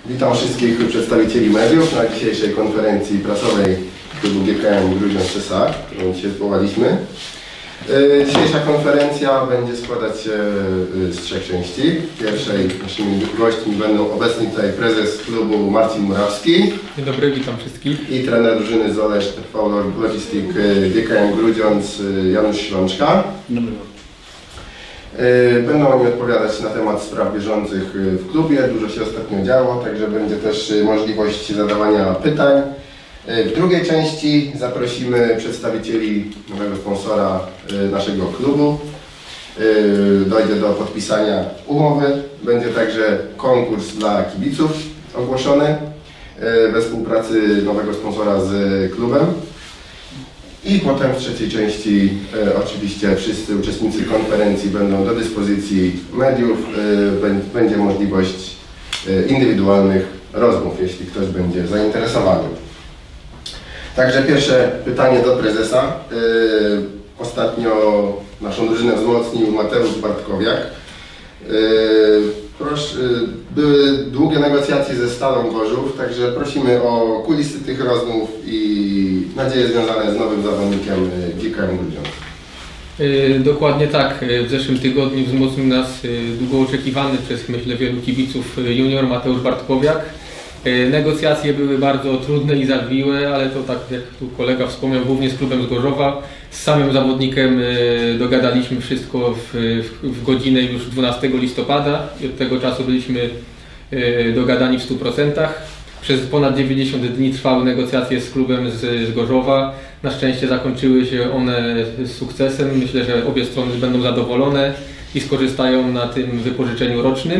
Witam wszystkich przedstawicieli mediów na dzisiejszej konferencji prasowej klubu GKM Grudziądz S.A., którą dzisiaj zwołaliśmy. Dzisiejsza konferencja będzie składać się z 3 części. W pierwszej naszymi gośćmi będą obecni tutaj prezes klubu Marcin Murawski. Dzień dobry, witam wszystkich. I trener drużyny Zolesz TV Logistic GKM Grudziądz Janusz Ślączka. Dobry. Będą oni odpowiadać na temat spraw bieżących w klubie. Dużo się ostatnio działo, także będzie też możliwość zadawania pytań. W drugiej części zaprosimy przedstawicieli nowego sponsora naszego klubu. Dojdzie do podpisania umowy. Będzie także konkurs dla kibiców ogłoszony we współpracy nowego sponsora z klubem. I potem w trzeciej części oczywiście wszyscy uczestnicy konferencji będą do dyspozycji mediów. Będzie możliwość indywidualnych rozmów, jeśli ktoś będzie zainteresowany. Także pierwsze pytanie do prezesa. Ostatnio naszą drużynę wzmocnił Mateusz Bartkowiak. Były długie negocjacje ze Stalą Gorzów, także prosimy o kulisy tych rozmów i nadzieje związane z nowym zawodnikiem GKM Grudziądz. Dokładnie tak. W zeszłym tygodniu wzmocnił nas długo oczekiwany przez, myślę, wielu kibiców junior Mateusz Bartkowiak. Negocjacje były bardzo trudne i zawiłe, ale to tak jak tu kolega wspomniał, głównie z klubem z Gorzowa. Z samym zawodnikiem dogadaliśmy wszystko w godzinę już 12 listopada i od tego czasu byliśmy dogadani w 100%. Przez ponad 90 dni trwały negocjacje z klubem z Gorzowa. Na szczęście zakończyły się one z sukcesem. Myślę, że obie strony będą zadowolone i skorzystają na tym wypożyczeniu rocznym.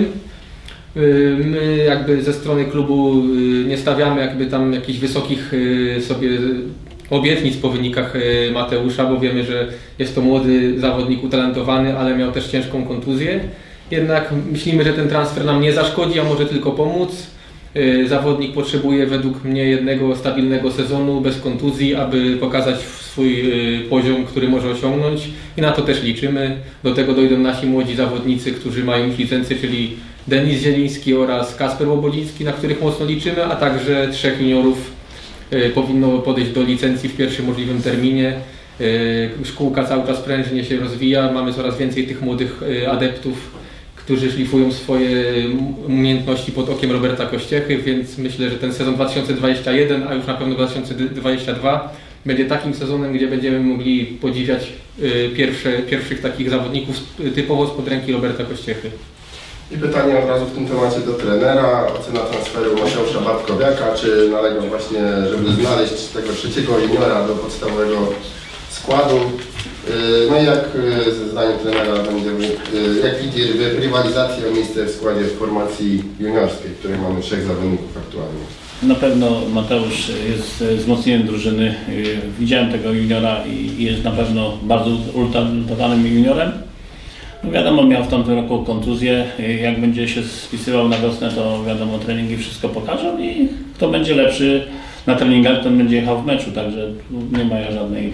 My jakby ze strony klubu nie stawiamy jakby tam jakichś wysokich sobie obietnic po wynikach Mateusza, bo wiemy, że jest to młody zawodnik utalentowany, ale miał też ciężką kontuzję. Jednak myślimy, że ten transfer nam nie zaszkodzi, a może tylko pomóc. Zawodnik potrzebuje według mnie jednego stabilnego sezonu bez kontuzji, aby pokazać swój poziom, który może osiągnąć i na to też liczymy. Do tego dojdą nasi młodzi zawodnicy, którzy mają już licencję, czyli Denis Zieliński oraz Kasper Łobodziński, na których mocno liczymy, a także 3 juniorów powinno podejść do licencji w pierwszym możliwym terminie. Szkółka cały czas prężnie się rozwija, mamy coraz więcej tych młodych adeptów, którzy szlifują swoje umiejętności pod okiem Roberta Kościechy, więc myślę, że ten sezon 2021, a już na pewno 2022 będzie takim sezonem, gdzie będziemy mogli podziwiać pierwszych takich zawodników typowo spod ręki Roberta Kościechy. I pytanie od razu w tym temacie do trenera. Ocena transferu Mateusza Bartkowiaka. Czy nalegał właśnie, żeby znaleźć tego 3. juniora do podstawowego składu? No i jak zdaniem trenera będzie, jak widzi rywalizację o miejsce w składzie w formacji juniorskiej, w której mamy 3 zawodników aktualnie? Na pewno Mateusz jest wzmocnieniem drużyny. Widziałem tego juniora i jest na pewno bardzo utalentowanym juniorem. No wiadomo, miał w tamtym roku kontuzję. Jak będzie się spisywał na wiosnę, to wiadomo, treningi wszystko pokażą i kto będzie lepszy na treningach, ten będzie jechał w meczu, także nie ma żadnej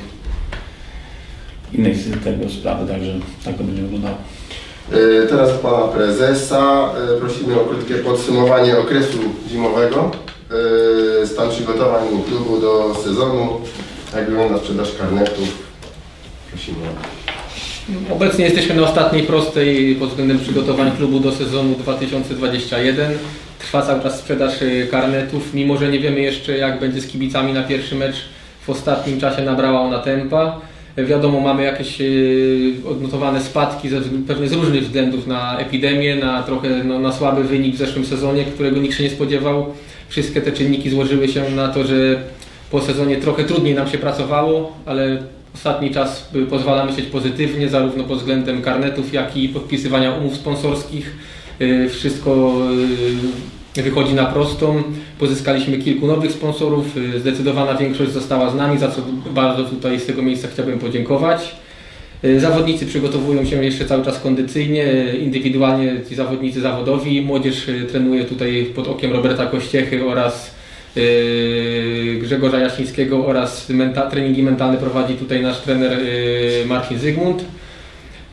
innej tego sprawy, także tak to będzie wyglądało. Teraz do pana prezesa. Prosimy o krótkie podsumowanie okresu zimowego. Stan przygotowań klubu do sezonu. Jak wygląda sprzedaż karnetów? Prosimy. Obecnie jesteśmy na ostatniej prostej pod względem przygotowań klubu do sezonu 2021. Trwa cały czas sprzedaż karnetów, mimo że nie wiemy jeszcze, jak będzie z kibicami na pierwszy mecz. W ostatnim czasie nabrała ona tempa. Wiadomo, mamy jakieś odnotowane spadki pewnie z różnych względów, na epidemię, na trochę na słaby wynik w zeszłym sezonie, którego nikt się nie spodziewał. Wszystkie te czynniki złożyły się na to, że po sezonie trochę trudniej nam się pracowało, ale ostatni czas pozwala myśleć pozytywnie, zarówno pod względem karnetów, jak i podpisywania umów sponsorskich. Wszystko wychodzi na prostą. Pozyskaliśmy kilku nowych sponsorów, zdecydowana większość została z nami, za co bardzo tutaj z tego miejsca chciałbym podziękować. Zawodnicy przygotowują się jeszcze cały czas kondycyjnie, indywidualnie ci zawodnicy zawodowi. Młodzież trenuje tutaj pod okiem Roberta Kościechy oraz Grzegorza Jasińskiego oraz treningi mentalne prowadzi tutaj nasz trener Marcin Zygmunt.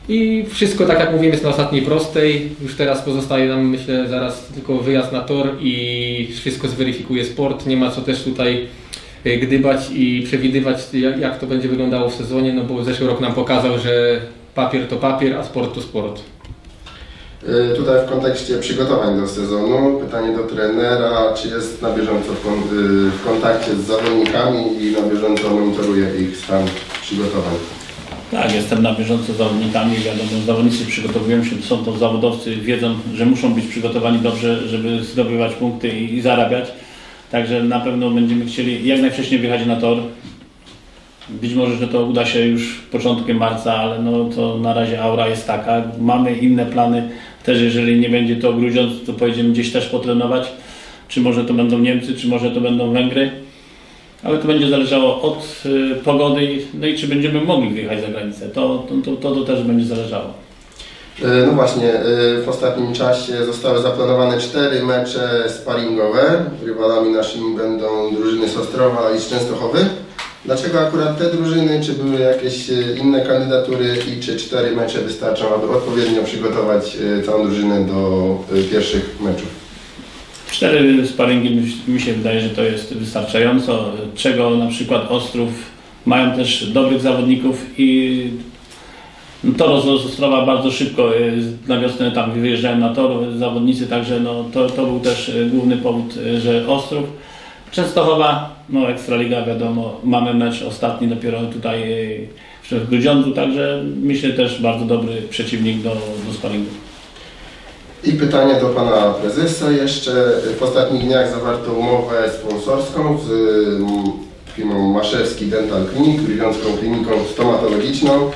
I wszystko, tak jak mówiłem, jest na ostatniej prostej. Już teraz pozostaje nam, myślę, zaraz tylko wyjazd na tor i wszystko zweryfikuje sport. Nie ma co też tutaj gdybać i przewidywać, jak to będzie wyglądało w sezonie, no bo zeszły rok nam pokazał, że papier to papier, a sport to sport. Tutaj w kontekście przygotowań do sezonu, pytanie do trenera, czy jest na bieżąco w kontakcie z zawodnikami i na bieżąco monitoruje ich stan przygotowań? Tak, jestem na bieżąco z zawodnikami, wiadomo, zawodnicy przygotowują się, są to zawodowcy, wiedzą, że muszą być przygotowani dobrze, żeby zdobywać punkty i zarabiać. Także na pewno będziemy chcieli jak najwcześniej wyjechać na tor. Być może, że to uda się już początkiem marca, ale no to na razie aura jest taka. Mamy inne plany, też jeżeli nie będzie to Grudziądz, to pojedziemy gdzieś też potrenować. Czy może to będą Niemcy, czy może to będą Węgry. Ale to będzie zależało od pogody, no i czy będziemy mogli wyjechać za granicę. To też będzie zależało. No właśnie, w ostatnim czasie zostały zaplanowane 4 mecze sparingowe. Rywalami naszymi będą drużyny z Ostrowa i z Częstochowy. Dlaczego akurat te drużyny? Czy były jakieś inne kandydatury i czy 4 mecze wystarczą, aby odpowiednio przygotować całą drużynę do pierwszych meczów? 4 sparingi mi się wydaje, że to jest wystarczająco, czego na przykład Ostrów mają też dobrych zawodników i tor z Ostrowa bardzo szybko na wiosnę tam wyjeżdżają na tor zawodnicy, także no, to był też główny powód, że Ostrów. Częstochowa, no Ekstraliga wiadomo, mamy mecz ostatni dopiero tutaj w Grudziądzu, także myślę też bardzo dobry przeciwnik do sparingu. I pytanie do Pana Prezesa jeszcze. W ostatnich dniach zawarto umowę sponsorską z firmą Maszewski Dental Clinic, grudziącką kliniką stomatologiczną.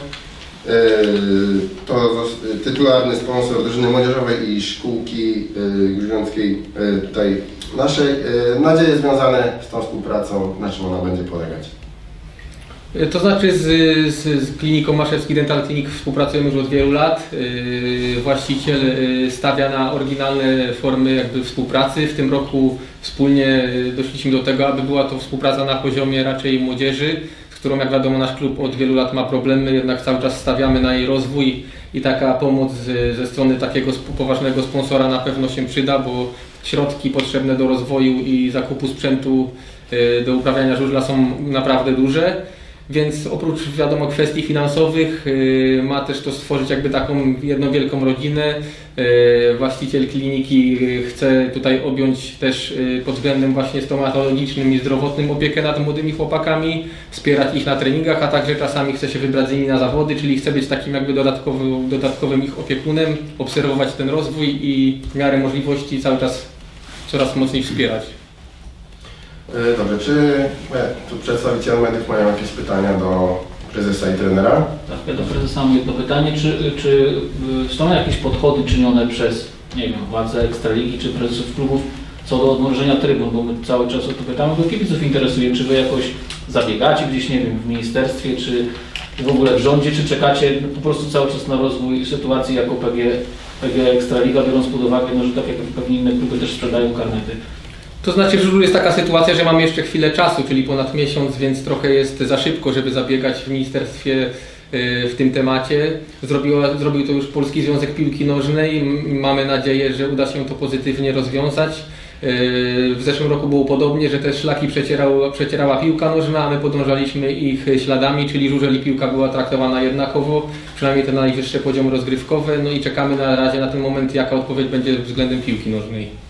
To tytularny sponsor drużyny młodzieżowej i szkółki grudziąckiej tutaj naszej. Nadzieje związane z tą współpracą, na czym ona będzie polegać? To znaczy z kliniką Maszewski Dental Clinic współpracujemy już od wielu lat. Właściciel stawia na oryginalne formy jakby współpracy. W tym roku wspólnie doszliśmy do tego, aby była to współpraca na poziomie raczej młodzieży, z którą jak wiadomo nasz klub od wielu lat ma problemy, jednak cały czas stawiamy na jej rozwój i taka pomoc ze strony takiego poważnego sponsora na pewno się przyda, bo środki potrzebne do rozwoju i zakupu sprzętu do uprawiania żużla są naprawdę duże. Więc oprócz wiadomo kwestii finansowych ma też to stworzyć jakby taką jedną wielką rodzinę. Właściciel kliniki chce tutaj objąć też pod względem właśnie stomatologicznym i zdrowotnym opiekę nad młodymi chłopakami, wspierać ich na treningach, a także czasami chce się wybrać z nimi na zawody, czyli chce być takim jakby dodatkowym ich opiekunem, obserwować ten rozwój i w miarę możliwości cały czas coraz mocniej wspierać. Dobrze, czy tu przedstawiciele mediów mają jakieś pytania do prezesa i trenera? Tak, ja do prezesa mam jedno pytanie. Czy są jakieś podchody czynione przez, nie wiem, władze Ekstraligi czy prezesów klubów co do odmrożenia trybun? Bo my cały czas o to pytamy, bo kibiców interesuje, czy wy jakoś zabiegacie gdzieś, nie wiem, w ministerstwie, czy w ogóle w rządzie, czy czekacie po prostu cały czas na rozwój sytuacji jako PG Ekstraliga, biorąc pod uwagę, no, że tak jak pewnie inne kluby też sprzedają karnety? To znaczy w żużlu jest taka sytuacja, że mamy jeszcze chwilę czasu, czyli ponad miesiąc, więc trochę jest za szybko, żeby zabiegać w ministerstwie w tym temacie. Zrobił to już Polski Związek Piłki Nożnej. Mamy nadzieję, że uda się to pozytywnie rozwiązać. W zeszłym roku było podobnie, że te szlaki przecierała piłka nożna, a my podążaliśmy ich śladami, czyli żużel i piłka była traktowana jednakowo, przynajmniej te najwyższe poziomy rozgrywkowe. No i czekamy na razie na ten moment, jaka odpowiedź będzie względem piłki nożnej.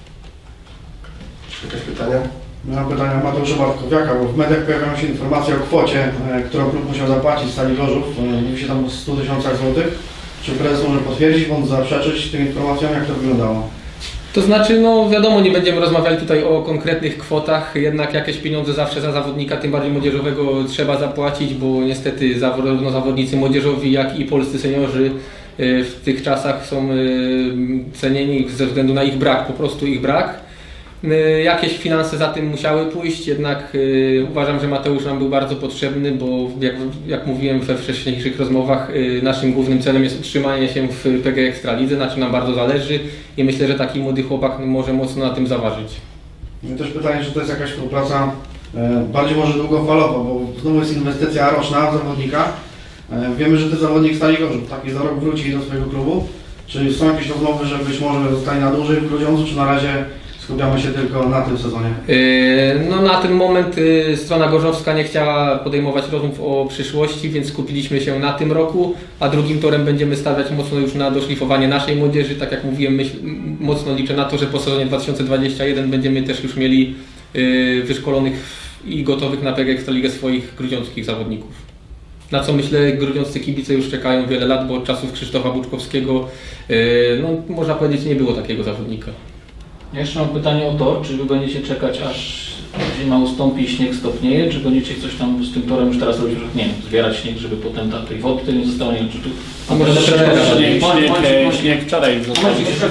Jakieś pytania? Mam pytanie o Mateusza Bartkowiaka, bo w mediach pojawiają się informacje o kwocie, którą klub musiał zapłacić Stali Gorzów. Mówi się tam o 100 000 złotych. Czy prezes może potwierdzić bądź zaprzeczyć tym informacjom, jak to wyglądało? To znaczy, no wiadomo, nie będziemy rozmawiali tutaj o konkretnych kwotach, jednak jakieś pieniądze zawsze za zawodnika, tym bardziej młodzieżowego, trzeba zapłacić, bo niestety zarówno zawodnicy młodzieżowi, jak i polscy seniorzy w tych czasach są cenieni ze względu na ich brak, po prostu ich brak. Jakieś finanse za tym musiały pójść, jednak uważam, że Mateusz nam był bardzo potrzebny, bo jak mówiłem we wcześniejszych rozmowach, naszym głównym celem jest utrzymanie się w PG Ekstralidze, na czym nam bardzo zależy i myślę, że taki młody chłopak może mocno na tym zaważyć. I też pytanie, czy to jest jakaś współpraca bardziej może długofalowa, bo znowu jest inwestycja roczna w zawodnika, Wiemy, że Ty zawodnik Stali Gorzów, taki za rok wróci do swojego klubu. Czy są jakieś rozmowy, że być może zostanie na dłużej w Grudziądzu, czy na razie skupiamy się tylko na tym sezonie? No na ten moment strona gorzowska nie chciała podejmować rozmów o przyszłości, więc skupiliśmy się na tym roku, a drugim torem będziemy stawiać mocno już na doszlifowanie naszej młodzieży. Tak jak mówiłem, mocno liczę na to, że po sezonie 2021 będziemy też już mieli wyszkolonych i gotowych na PG Ekstraligę swoich grudziąckich zawodników. Na co myślę, grudziąccy kibice już czekają wiele lat, bo od czasów Krzysztofa Buczkowskiego, no można powiedzieć, nie było takiego zawodnika. Ja jeszcze mam pytanie o to, czy Wy będziecie czekać, aż zima ustąpi i śnieg stopnieje, czy będziecie coś tam z tym torem już teraz robić, nie wiem, zbierać śnieg, żeby potem tej wody nie zostało, nie wiem, czy tu... A może Śnieg wczoraj został.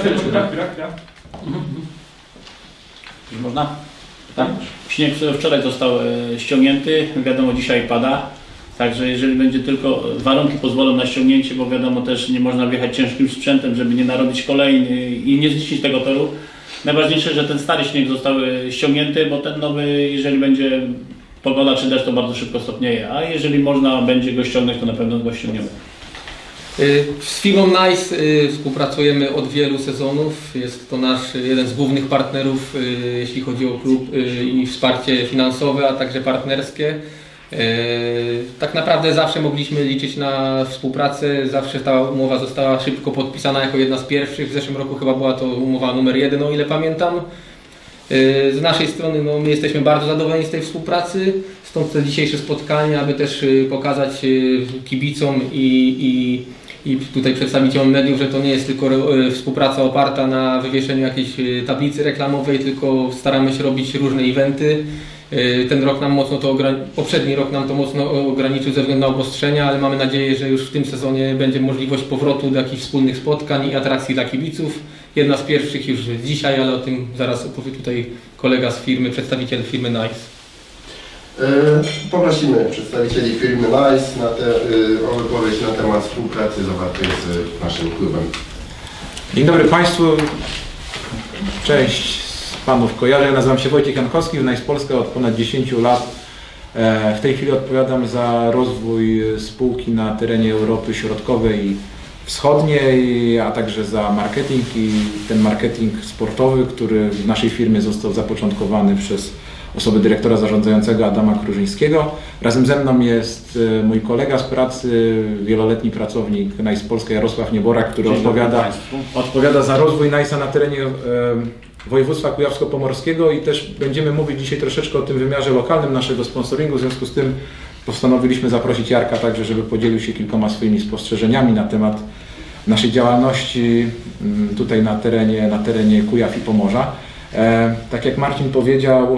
Już można? Tak? Śnieg wczoraj został ściągnięty, wiadomo dzisiaj pada. Także jeżeli będzie tylko warunki pozwolą na ściągnięcie, bo wiadomo też nie można wjechać ciężkim sprzętem, żeby nie narobić kolejny i nie zniszczyć tego toru. Najważniejsze, że ten stary śnieg został ściągnięty, bo ten nowy, jeżeli będzie pogoda czy deszcz, to bardzo szybko stopnieje, a jeżeli można będzie go ściągnąć, to na pewno go ściągniemy. Z firmą Nice współpracujemy od wielu sezonów. Jest to nasz jeden z głównych partnerów, jeśli chodzi o klub i wsparcie finansowe, a także partnerskie. Tak naprawdę zawsze mogliśmy liczyć na współpracę, zawsze ta umowa została szybko podpisana jako jedna z pierwszych. W zeszłym roku chyba była to umowa numer 1, o ile pamiętam. Z naszej strony no, my jesteśmy bardzo zadowoleni z tej współpracy, stąd to dzisiejsze spotkanie, aby też pokazać kibicom i tutaj przedstawicielom mediów, że to nie jest tylko współpraca oparta na wywieszeniu jakiejś tablicy reklamowej, tylko staramy się robić różne eventy. Ten rok nam mocno poprzedni rok nam to mocno ograniczył ze względu na obostrzenia, ale mamy nadzieję, że już w tym sezonie będzie możliwość powrotu do jakichś wspólnych spotkań i atrakcji dla kibiców. Jedna z pierwszych już dzisiaj, ale o tym zaraz opowie tutaj kolega z firmy, przedstawiciel firmy Nice. Poprosimy przedstawicieli firmy Nice o wypowiedź na temat współpracy zawartej z naszym klubem. Dzień dobry Państwu. Cześć. Panów kojarzę. Ja nazywam się Wojciech Jankowski, w Nice Polska od ponad 10 lat. W tej chwili odpowiadam za rozwój spółki na terenie Europy Środkowej i Wschodniej, a także za marketing i ten marketing sportowy, który w naszej firmie został zapoczątkowany przez osobę dyrektora zarządzającego Adama Krużyńskiego. Razem ze mną jest mój kolega z pracy, wieloletni pracownik Nice Polska Jarosław Niebora, który odpowiada za rozwój Nice'a na terenie województwa kujawsko-pomorskiego i też będziemy mówić dzisiaj troszeczkę o tym wymiarze lokalnym naszego sponsoringu. W związku z tym postanowiliśmy zaprosić Jarka także, żeby podzielił się kilkoma swoimi spostrzeżeniami na temat naszej działalności tutaj na terenie Kujaw i Pomorza. Tak jak Marcin powiedział,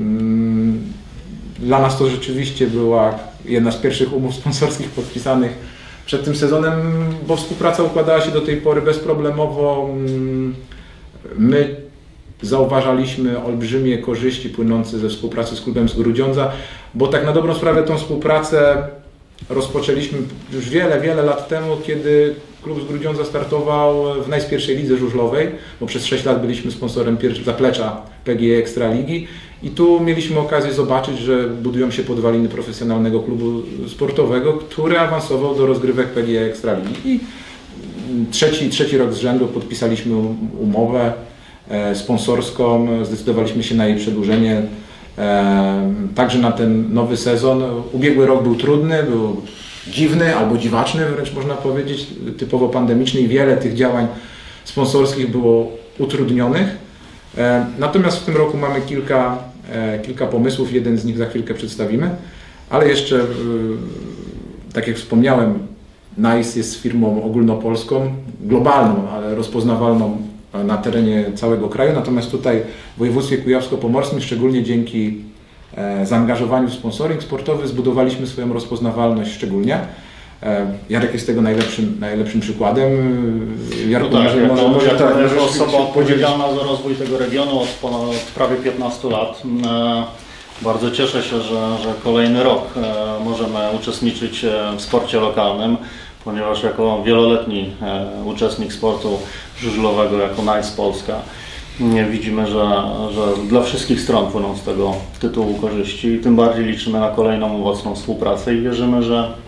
dla nas to rzeczywiście była jedna z pierwszych umów sponsorskich podpisanych przed tym sezonem, bo współpraca układała się do tej pory bezproblemowo. My zauważaliśmy olbrzymie korzyści płynące ze współpracy z klubem z Grudziądza, bo tak na dobrą sprawę tą współpracę rozpoczęliśmy już wiele lat temu, kiedy klub z Grudziądza startował w najpierwszej lidze żużlowej, bo przez 6 lat byliśmy sponsorem zaplecza PGE Ekstraligi i tu mieliśmy okazję zobaczyć, że budują się podwaliny profesjonalnego klubu sportowego, który awansował do rozgrywek PGE Ekstraligi. I trzeci rok z rzędu podpisaliśmy umowę sponsorską, zdecydowaliśmy się na jej przedłużenie także na ten nowy sezon. Ubiegły rok był trudny, był dziwny albo dziwaczny, wręcz można powiedzieć, typowo pandemiczny i wiele tych działań sponsorskich było utrudnionych. Natomiast w tym roku mamy kilka pomysłów, jeden z nich za chwilkę przedstawimy, ale jeszcze, tak jak wspomniałem, Nice jest firmą ogólnopolską, globalną, ale rozpoznawalną na terenie całego kraju, natomiast tutaj w województwie kujawsko-pomorskim, szczególnie dzięki zaangażowaniu w sponsoring sportowy, zbudowaliśmy swoją rozpoznawalność szczególnie. Jarek jest tego najlepszym przykładem. Jarku, jako osoba odpowiedzialna za rozwój tego regionu od prawie 15 lat. Bardzo cieszę się, że kolejny rok możemy uczestniczyć w sporcie lokalnym, ponieważ jako wieloletni uczestnik sportu żużlowego, jako Nice Polska, widzimy, że dla wszystkich stron płyną z tego tytułu korzyści i tym bardziej liczymy na kolejną owocną współpracę i wierzymy, że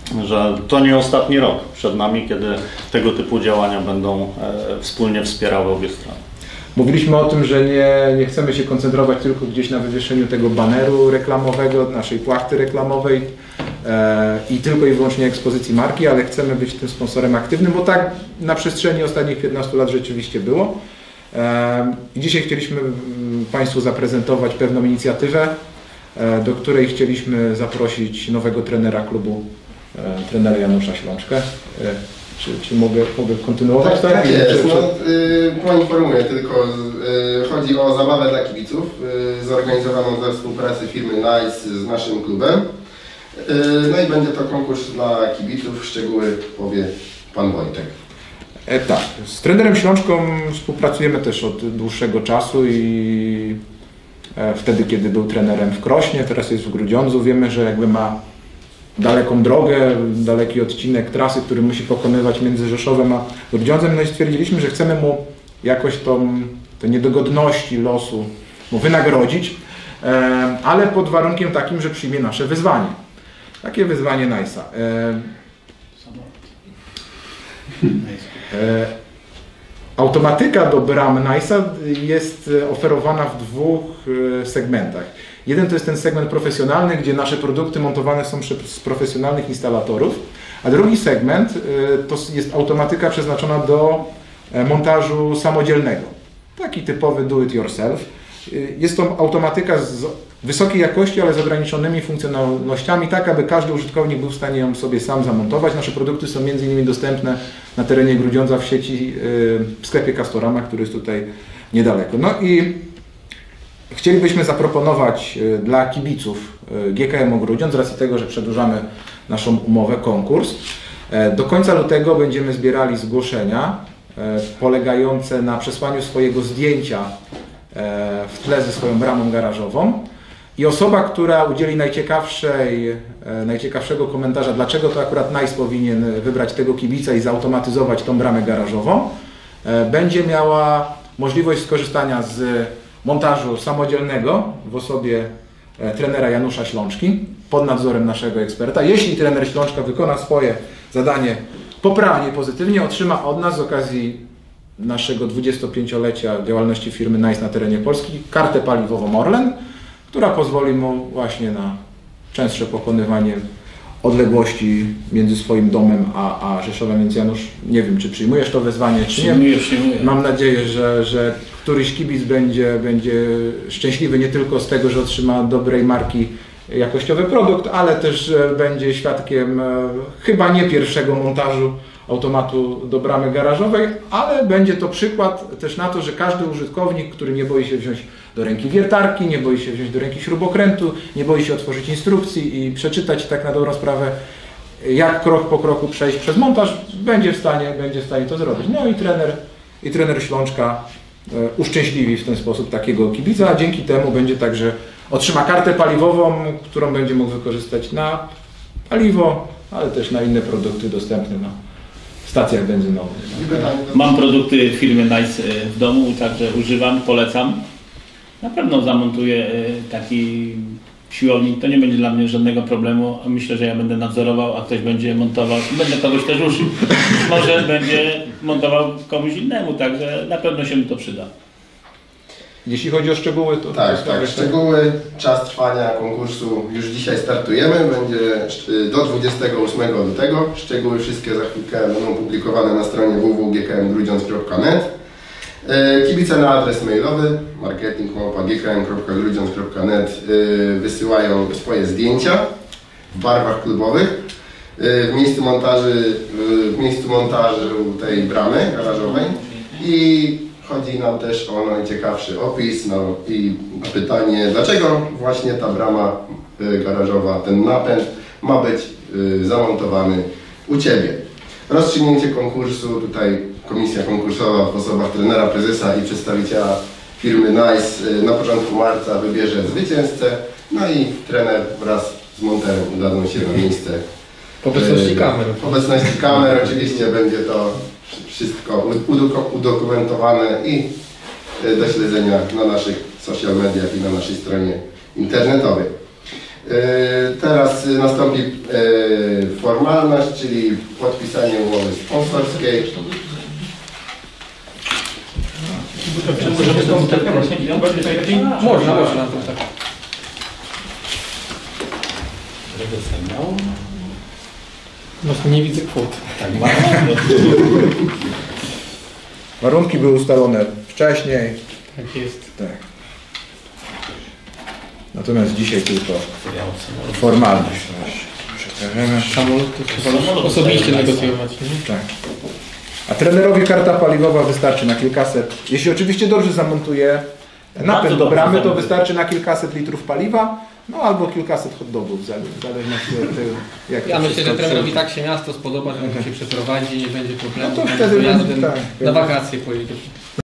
że to nie ostatni rok przed nami, kiedy tego typu działania będą wspólnie wspierały obie strony. Mówiliśmy o tym, że nie chcemy się koncentrować tylko gdzieś na wywieszeniu tego baneru reklamowego, naszej płachty reklamowej i tylko i wyłącznie ekspozycji marki, ale chcemy być tym sponsorem aktywnym, bo tak na przestrzeni ostatnich 15 lat rzeczywiście było. I dzisiaj chcieliśmy Państwu zaprezentować pewną inicjatywę, do której chcieliśmy zaprosić nowego trenera klubu, trenera Janusza Ślączkę. Czy mogę kontynuować? Tak jest. Poinformuję tylko, chodzi o zabawę dla kibiców zorganizowaną ze współpracy firmy Nice z naszym klubem. No i będzie to konkurs dla kibiców, szczegóły powie Pan Wojtek. Tak, z trenerem Ślączką współpracujemy też od dłuższego czasu i wtedy, kiedy był trenerem w Krośnie, teraz jest w Grudziądzu, wiemy, że jakby ma daleką drogę, daleki odcinek trasy, który musi pokonywać między Rzeszowem a Grudziądzem, no i stwierdziliśmy, że chcemy mu jakoś te niedogodności losu mu wynagrodzić, ale pod warunkiem takim, że przyjmie nasze wyzwanie. Takie wyzwanie Nice'a. Automatyka do bram Nice'a jest oferowana w dwóch segmentach. Jeden to jest ten segment profesjonalny, gdzie nasze produkty montowane są przez profesjonalnych instalatorów, a drugi segment to jest automatyka przeznaczona do montażu samodzielnego. Taki typowy do it yourself. Jest to automatyka z wysokiej jakości, ale z ograniczonymi funkcjonalnościami, tak aby każdy użytkownik był w stanie ją sobie sam zamontować. Nasze produkty są m.in. dostępne na terenie Grudziądza w sieci, w sklepie Castorama, który jest tutaj niedaleko. No i chcielibyśmy zaproponować dla kibiców GKM-u Grudziądz, z racji tego, że przedłużamy naszą umowę, konkurs. Do końca lutego będziemy zbierali zgłoszenia polegające na przesłaniu swojego zdjęcia w tle ze swoją bramą garażową i osoba, która udzieli najciekawszego komentarza, dlaczego to akurat Nice powinien wybrać tego kibica i zautomatyzować tą bramę garażową, będzie miała możliwość skorzystania z montażu samodzielnego w osobie trenera Janusza Ślączki pod nadzorem naszego eksperta. Jeśli trener Ślączka wykona swoje zadanie poprawnie, pozytywnie, otrzyma od nas z okazji naszego 25-lecia działalności firmy Nice na terenie Polski kartę paliwową Orlen, która pozwoli mu właśnie na częstsze pokonywanie odległości między swoim domem a Rzeszowem, więc Janusz, nie wiem, czy przyjmujesz to wezwanie, czy nie. Przyjmuję. Mam nadzieję, że któryś kibic będzie szczęśliwy nie tylko z tego, że otrzyma dobrej marki jakościowy produkt, ale też będzie świadkiem chyba nie pierwszego montażu automatu do bramy garażowej, ale będzie to przykład też na to, że każdy użytkownik, który nie boi się wziąć do ręki wiertarki, nie boi się wziąć do ręki śrubokrętu, nie boi się otworzyć instrukcji i przeczytać tak na dobrą sprawę, jak krok po kroku przejść przez montaż, będzie w stanie to zrobić. No i trener Ślączka uszczęśliwi w ten sposób takiego kibica, a dzięki temu będzie także otrzyma kartę paliwową, którą będzie mógł wykorzystać na paliwo, ale też na inne produkty dostępne na stacjach benzynowych. Mam produkty firmy Nice w domu, także używam, polecam. Na pewno zamontuję taki siłownik, to nie będzie dla mnie żadnego problemu. Myślę, że ja będę nadzorował, a ktoś będzie montował, będę kogoś też uczył. Może będzie montował komuś innemu, także na pewno się mi to przyda. Jeśli chodzi o szczegóły, to... Tak, szczegóły, czas trwania konkursu już dzisiaj startujemy, będzie do 28 lutego. Szczegóły wszystkie za chwilkę będą publikowane na stronie www.gkmgrudziądz.net. Kibice na adres mailowy marketing@gkm.grudziądz.net wysyłają swoje zdjęcia w barwach klubowych. W miejscu montażu tej bramy garażowej i chodzi nam też o najciekawszy opis i pytanie, dlaczego właśnie ta brama garażowa, ten napęd ma być zamontowany u Ciebie. Rozstrzygnięcie konkursu, tutaj komisja konkursowa w osobach trenera, prezesa i przedstawiciela firmy Nice na początku marca wybierze zwycięzcę, no i trener wraz z monterem udadzą się na miejsce. W obecności kamer. W obecności kamer oczywiście będzie to wszystko udokumentowane i do śledzenia na naszych social mediach i na naszej stronie internetowej. Teraz nastąpi formalność, czyli podpisanie umowy sponsorskiej. Można. Tak. Właśnie nie widzę kwot. Warunki były ustalone wcześniej. Tak jest. Tak. Natomiast dzisiaj tylko formalność. Przekażemy. Samolot to trzeba osobiście negocjować. Nie? Tak. A trenerowi karta paliwowa wystarczy na kilkaset. Jeśli oczywiście dobrze zamontuje napęd do bramy, to wystarczy na kilkaset litrów paliwa, no albo kilkaset hot dogów, w zależności od tego, jak Ja to myślę, wszystko że trenerowi przebiega. tak się miasto spodoba, że on się przeprowadzi, nie będzie problemu. No to z wtedy wyjazdem będzie tak. na wakacje pojedzie.